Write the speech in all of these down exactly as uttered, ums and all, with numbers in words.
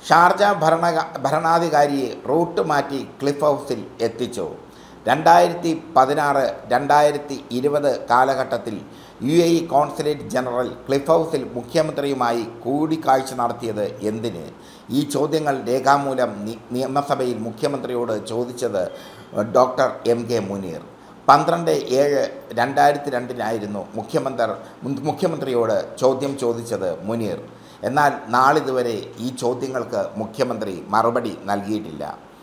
Sharjah ഭരണ ഭരണാധികാരിയെ root മാറ്റി ക്ലിഫ് ഹൗസിൽ എത്തിച്ചു. രണ്ടായിരത്തി പതിനാറ് രണ്ടായിരത്തി ഇരുപത് കാലഘട്ടത്തിൽ U A E consulate general Cliff ഹൗസിൽ മുഖ്യമന്ത്രിയുമായി കൂടിക്കാഴ്ച നടത്തിയത് എന്തിന്? ഈ ചോദ്യങ്ങൾ രേഖാമൂലം നിയമസഭയിൽ മുഖ്യമന്ത്രിയോട് ചോദിച്ചത് ഡോക്ടർ എം കെ മുനീർ. പന്ത്രണ്ട് ഏഴ് രണ്ടായിരത്തി രണ്ടിനായിരുന്നു മുഖ്യമന്ത്രി മുഖ്യമന്ത്രിയോട് ചോദ്യം ചോദിച്ചത് മുനീർ. എന്നാൽ നാളിതുവരെ ഈ ചോദ്യങ്ങൾക്ക് മുഖ്യമന്ത്രി മറുപടി നൽകിയിട്ടില്ല.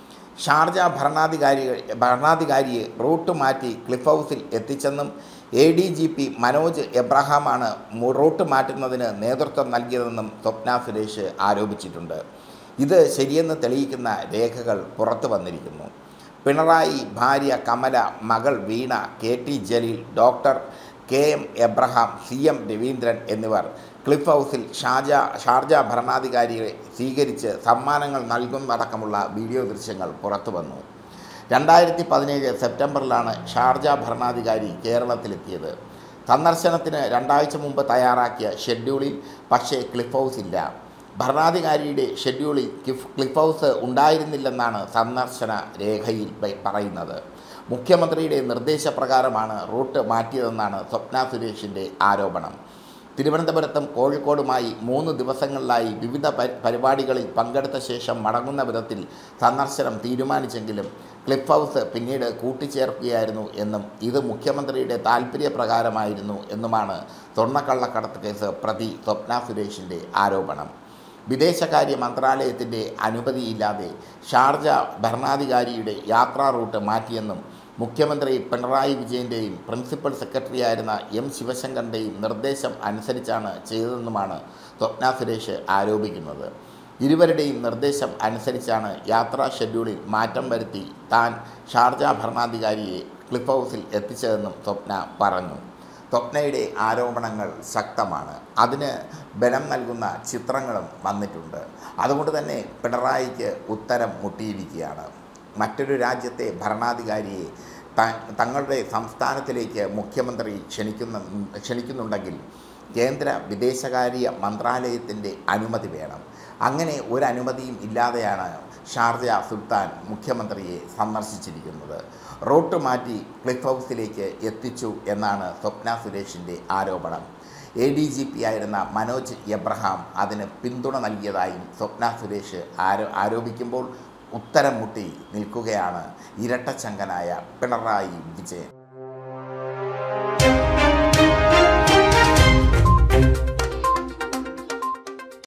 ഷാർജ ഭരണാധികാരി ഭരണാധികാരിയെ റൂട്ട് മാറ്റി ക്ലിഫ് ഹൗസിൽ എത്തിച്ചെന്നും A D G P Manoj എബ്രഹാമാണ് റൂട്ട് മാറ്റുന്നതിന് നേതൃത്വം നൽകിയതെന്നും സ്വപ്ന സുരേഷ് ആരോപിച്ചിട്ടുണ്ട്. ഇത് ശരിയെന്ന് തെളിയിക്കുന്ന രേഖകൾ പുറത്തു വന്നിരിക്കുന്നു. പിണറായി, ഭാര്യ കമല, മകൾ Veena, K T Jaleel, doctor K M Abraham, C M Raveendran എന്നിവർ ക്ലിഫ് ഹൗസിൽ ഷാർജ ഷാർജ ഭരണാധികാരിയെ സ്വീകരിച്ച് സമ്മാനങ്ങൾ നൽകുന്നതടക്കമുള്ള വീഡിയോ ദൃശ്യങ്ങൾ പുറത്തു വന്നു. രണ്ടായിരത്തി പതിനേഴ് സെപ്റ്റംബറിലാണ് ഷാർജ ഭരണാധികാരി കേരളത്തിലെത്തിയത്. സന്ദർശനത്തിന് രണ്ടാഴ്ച മുമ്പ് തയ്യാറാക്കിയ ഷെഡ്യൂളിൽ പക്ഷേ ക്ലിഫ് ഹൗസ് ഇല്ല. ഭരണാധികാരിയുടെ ഷെഡ്യൂളിൽ ക്ലിഫ് ക്ലിഫ് ഹൗസ് ഉണ്ടായിരുന്നില്ലെന്നാണ് സന്ദർശന രേഖയിൽ പറയുന്നത്. മുഖ്യമന്ത്രിയുടെ നിർദ്ദേശപ്രകാരമാണ് റൂട്ട് മാറ്റിയതെന്നാണ് സ്വപ്ന സുരേഷിൻ്റെ ആരോപണം. തിരുവനന്തപുരത്തും കോഴിക്കോടുമായി മൂന്ന് ദിവസങ്ങളിലായി വിവിധ പരിപാടികളിൽ പങ്കെടുത്ത ശേഷം മടങ്ങുന്ന വിധത്തിൽ സന്ദർശനം തീരുമാനിച്ചെങ്കിലും ക്ലിഫ് ഹൗസ് പിന്നീട് കൂട്ടിച്ചേർക്കുകയായിരുന്നു എന്നും ഇത് മുഖ്യമന്ത്രിയുടെ താൽപ്പര്യപ്രകാരമായിരുന്നു എന്നുമാണ് സ്വർണ്ണക്കള്ളക്കടത്ത് കേസ് പ്രതി സ്വപ്ന സുരേഷിൻ്റെ ആരോപണം. വിദേശകാര്യ മന്ത്രാലയത്തിൻ്റെ അനുമതിയില്ലാതെ ഷാർജ ഭരണാധികാരിയുടെ യാത്രാ റൂട്ട് മാറ്റിയെന്നും മുഖ്യമന്ത്രി പിണറായി വിജയൻ്റെയും പ്രിൻസിപ്പൽ സെക്രട്ടറിയായിരുന്ന എം ശിവശങ്കറിൻ്റെയും നിർദ്ദേശം അനുസരിച്ചാണ് ചെയ്തതെന്നുമാണ് സ്വപ്ന സുരേഷ് ആരോപിക്കുന്നത്. ഇരുവരുടെയും നിർദ്ദേശം അനുസരിച്ചാണ് യാത്രാ ഷെഡ്യൂളിൽ മാറ്റം വരുത്തി താൻ ഷാർജ ഭരണാധികാരിയെ ക്ലിഫ് ഹൗസിൽ എത്തിച്ചതെന്നും സ്വപ്ന പറഞ്ഞു. സ്വപ്നയുടെ ആരോപണങ്ങൾ ശക്തമാണ്. അതിന് ബലം നൽകുന്ന ചിത്രങ്ങളും വന്നിട്ടുണ്ട്. അതുകൊണ്ട് തന്നെ പിണറായിക്ക് ഉത്തരം മുട്ടിയിരിക്കുകയാണ്. മറ്റൊരു രാജ്യത്തെ ഭരണാധികാരിയെ തങ്ങളുടെ സംസ്ഥാനത്തിലേക്ക് മുഖ്യമന്ത്രി ക്ഷണിക്കുന്ന ക്ഷണിക്കുന്നുണ്ടെങ്കിൽ കേന്ദ്ര വിദേശകാര്യ മന്ത്രാലയത്തിൻ്റെ അനുമതി വേണം. അങ്ങനെ ഒരു അനുമതിയും ഇല്ലാതെയാണ് ഷാർജ സുൽത്താൻ മുഖ്യമന്ത്രിയെ സന്ദർശിച്ചിരിക്കുന്നത്. റൂട്ട് മാറ്റി ക്ലിഫ് ഹൗസിലേക്ക് എത്തിച്ചു എന്നാണ് സ്വപ്ന സുരേഷിൻ്റെ ആരോപണം. എ ഡി ജി പി ആയിരുന്ന മനോജ് എബ്രഹാം അതിന് പിന്തുണ നൽകിയതായും സ്വപ്ന സുരേഷ് ആരോ ആരോപിക്കുമ്പോൾ ഉത്തരം മുട്ടി നിൽക്കുകയാണ് ഇരട്ടച്ചങ്കനായ പിണറായി വിജയൻ.